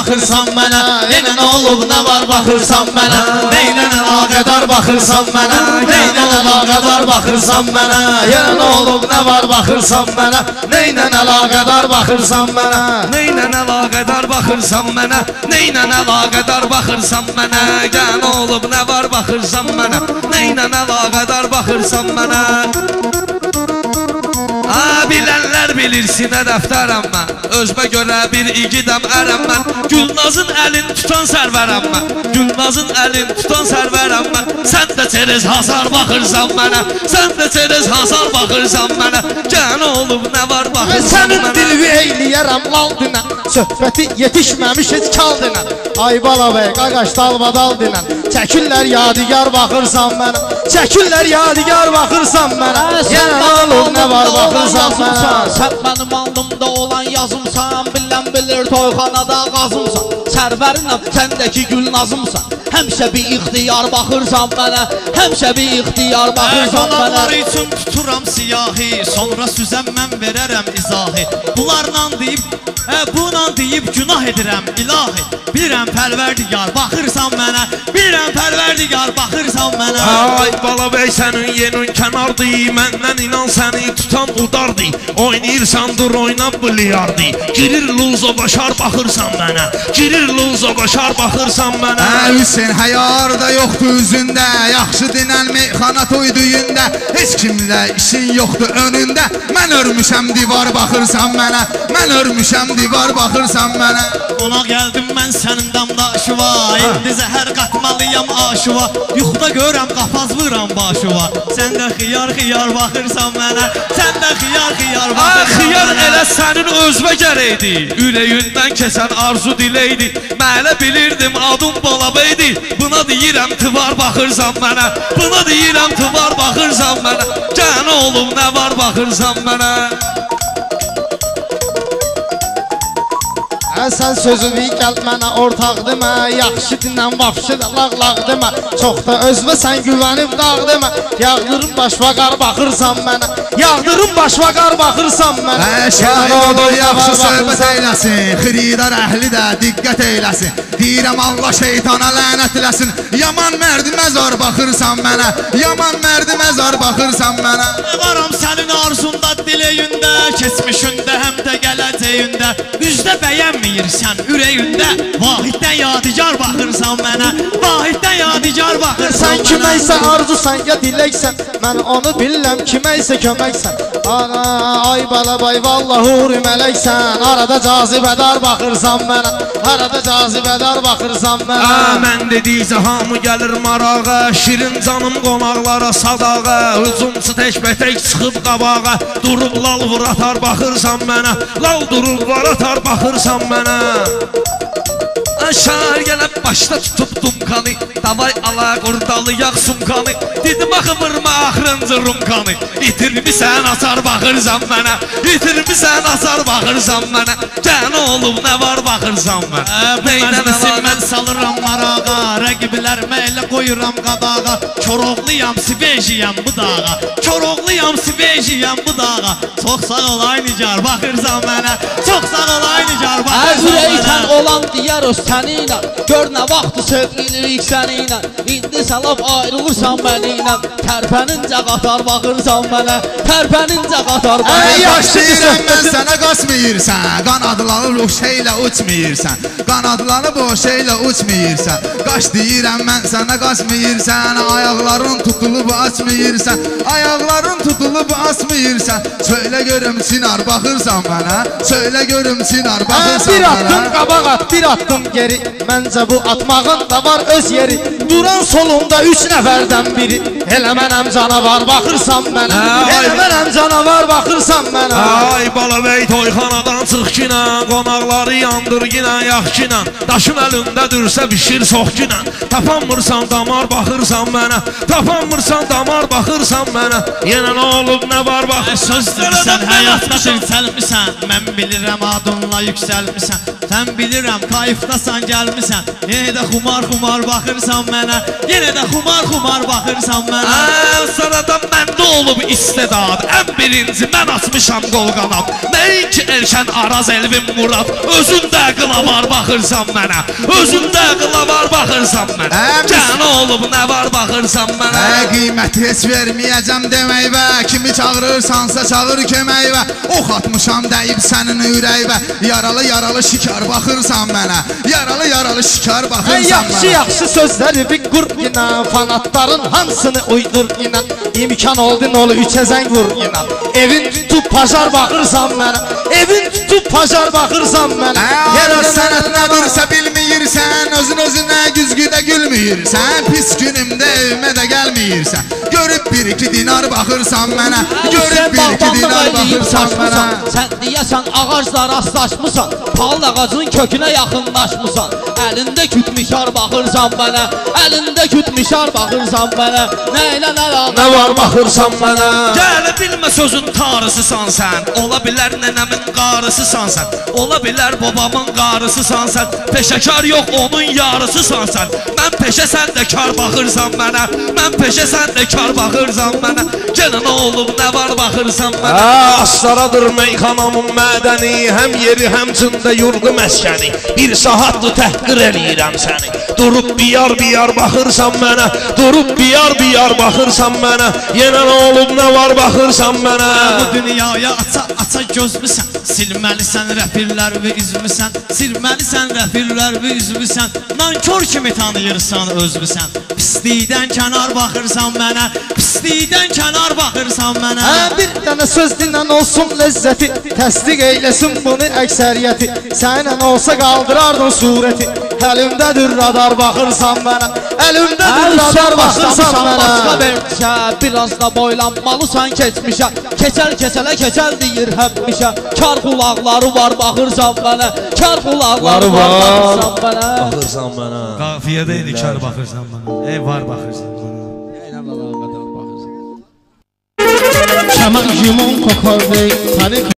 baxırsan mənə? Yenə nə olub, nə var baxırsan mənə? Neynə əlaqədar baxırsan mənə? Neynə əlaqədar baxırsan mənə? Yenə nə olub, nə var baxırsan mənə? Neynə əlaqədar baxırsan mənə? Neynə əlaqədar baxırsan mənə? Neynə əlaqədar baxırsan mənə? Yenə nə olub, nə var baxırsan mənə? Neynə əlaqədar baxırsan mənə? Bilənlər bilir sinə dəftərəm mən. Özbə görə bir igidəm ərəm mən. Gülnazın əlin tutan sərvərəm mən. Gülnazın əlin tutan sərvərəm mən. Sən də çerez hasar baxırsan mənə. Sən də çerez hasar baxırsan mənə. Gənə olub nə var baxırsan mənə? Sənin dilvi eyliyərəm lal dinən. Söhbəti yetişməmiş heç kal dinən. Ay bala bəy, qaqaş dalbadal dinən. Çəkirlər yadigar baxırsan mənə. Çəkirlər yadigar baxırsan mənə. Yenə nə olub, nə var baxırsan mənə? Sən mənim alnımda olan yazımsan. Bilən bilir toyxanada qazımsan. Sərvərinəm, səndəki gül nazımsan. Həmişə bir ixtiyar baxırsan mənə. Həmişə bir ixtiyar baxırsan mənə. Qonaqlar üçün tuturam siyahi. Sonra süzəm mən verərəm izahi. Bunlarla deyib günah edirəm ilahi. Bilirəm pərverdigar baxırsan mənə. Bilirəm pərverdigar baxırsan mənə. Ay bala bəy sənin yerin kənardı. Məndən inan səni tutan udardı. Oynayırsan dur oyna bilyardı. Girir luzo başar baxırsan mənə. Girir luzo başar baxırsan mənə. Hüseyin həyarda yoxdur üzündə. Yaxşı dinən meyxana toy düyündə. Heç kimlə işin yoxdur önündə. Mən örmüşəm divar baxırsan mənə. Mən örmüşəm divar baxırsan mənə. Ona gəldim mən sənin damdaşıva. İndi zəhər qatmalıyam aşıva. Yuxuda görəm qapaz vuram başıva. Sən də xiyar baxırsan mənə. Sən də xiyar baxırsan mənə. Xiyar elə sənin özvə gərəkdi. Ürəyindən keçən arzu diləydi. Mənə bilirdim adım balabəydi. Buna deyirəm tıvar baxırsan mənə. Buna deyirəm tıvar baxırsan mənə. Gənə olub nə var baxırsan mənə. Sən sözünü gəl mənə ortaq demə. Yaxşı dinən vapşı da lağlaq demə. Çox da özvə sən güvənib dağ demə. Yağdırın başvaqar baxırsan mənə. Yağdırın başvaqar baxırsan mənə. Şəhədə yaxşı söhbət eyləsin. Xiridar əhli də diqqət eyləsin. Deyirəm Allah şeytana lənət eləsin. Yaman mərdi məzar baxırsan mənə. Yaman mərdi məzar baxırsan mənə. Varam sənin arzunda diləyində. Keçmişində həm də gələcəyində. Üzdə bəyənməyirsən ürəyində. Vahiddən yadigar baxırsan mənə. Vahiddən yadigar baxırsan Sən mənə. kiməysə arzusan ya diləksən. Mən onu biləm kiməysə köməksən. Ay bala bay vallahi huri mələksən. Arada cazibədar baxırsan mənə. Arada cazibədar baxırsan mənə. Mən dedikcə hamı gəlir marağa. Şirin canım qonaqlara sadağa. Hücumçu tək-bətək çıxıb qabağa. Durub lal vur atar baxırsan mənə. Lal durub var atar baxırsan mənə. Şair gəlib başda tutub dumkanı. Davay ala qurdalı yağ sumkanı. Dedim axı vurma axırıncı rumkanı. İtirmisən asar baxırsan mənə. İtirmisən asar baxırsan mənə. Gənə olub nə var baxırsan mənə. Bu məclisi mən salıram marağa. Rəqiblərmə elə qoyuram qadağa. Koroğluyam sivejiyəm bu dağa. Koroğluyam sivejiyəm bu dağa. Çox sağ ol ay nigar baxırsan mənə. Çox sağ ol ay nigar baxırsan mənə. Ürəkdən olan diyar o səninlə. Gör nə vaxtı sevgilirik səninlə. İndi salab ayrılırsan mənimlə. Tərpənincə qatar baxırsan mənə. Tərpənincə qatar baxırsan. Yaş deyirəm mən sənə qaçmayırsan. Qanadlanıb o şeylə uçmayırsan. Qanadlanıb o şeylə uçmayırsan. Qaç deyirəm mən sənə qaçmayırsan. Ayaqların tutulub açmayırsan. Ayaqların tutulub açmayırsan. Söylə görüm Sinar baxırsan mənə. Söylə görüm Sinar baxırsan mənə. Bir attım qabaq at, bir attım geri. Məncə bu atmağın da var öz yeri. Duran solunda 3 nəfərdən biri. Elə mənəm canavar baxırsan mənə. Elə mənəm canavar baxırsan mənə. Ay bala bəy toyxanadan çıx kinə. Qonaqları yandır ginə yax kinə. Daşın əlində dürsə bişir sox kinə. Tapanmırsan damar baxırsan mənə. Tapanmırsan damar baxırsan mənə. Yenə nə olub nə var bax. Söz deyirsən həyatda yüksəlmisən. Mən bilirəm adınla yüksəlmisən. Sən bilirəm kayıfdasan gəlmisən. Yenə də xumar baxırsan mənə. mənə Yenə də xumar baxırsan mənə Sıradan məndə olub istedad Ən birinci mən açmışam qol qanad Nəinki Elşən Araz Elvin Murad Özündə qılavar baxırsan mənə Özündə qılavar baxırsan mənə Cənə olub nə var baxırsan mənə Qiyməti heç verməyəcəm demək və Kimi çağırırsansa çağır kömək və Ox atmışam dəyib sənin ürəyvə Yaralı şikar baxırsan mənə Yaralı şikar baxırsan mənə Yaxşı sözləri bir qur yinə Fanatların hamısını uydur yinə İmkan oldu nolu üçə zəng vur yinə Evin tutub pajar baxırsan mənə Evin tutub pajar baxırsan mənə Yaralı sənət nədirsə bilməyirsən Özünə güzgüdə gülməyirsən Pis günümdə evimə də gəlməyirsən Görüb bir-iki dinar baxırsan mənə Görüb bir-iki dinar baxırsan mənə Sən deyəsən ağacla rastlaşmısan Palıd ağacın kökünə yaxınlaşmısan Əlində kütmişar baxırsan mənə Əlində kütmişar baxırsan mənə Nə var baxırsan mənə Gələ bilmə sözün tarısısan sən Ola bilər nənəmin qarısısan sən Ola bilər babamın qarısısan sən Peşəkar yox onun yarısısan sən Mən peşə sən də kar baxırsan mənə Mən peşə sən də kar baxırsan mənə Genə nə olub nə var baxırsan mənə Astaradır meyxanamın mədəni Həm yeri həm cində yurdu məskəni Bir saatlı təhqir eləyirəm səni Durub biyar baxırsan mənə Durub biyar baxırsan mənə Yenə nə olub nə var baxırsan mənə Bu dünyaya aça gözmüsən Silməlisən rəfirlər və üzmüsən Silməlisən rəfirlər və üzmüsən Nankör kimi tanıyırsan özmüsən Pislikdən kənar baxırsan mənə Pislikdən kənar baxırsan mənə Bir dənə söz dinən olsun ləzzəti Təsdiq eyləsin bunu əksəriyyəti Sənən olsa qaldırardın surəti Əlimdədir radar baxırsan mənə Əlimdədir radar baxırsan mənə Biraz da boylanmalısan keçmişə Keçər deyir həmişə Kar qulaqları var baxırsan mənə Kar qulaqları var baxırsan mənə Baxırsan mənə Qafiyədə idi kar baxırsan mənə var baxırsan mənə Şəmə jimon kokor bey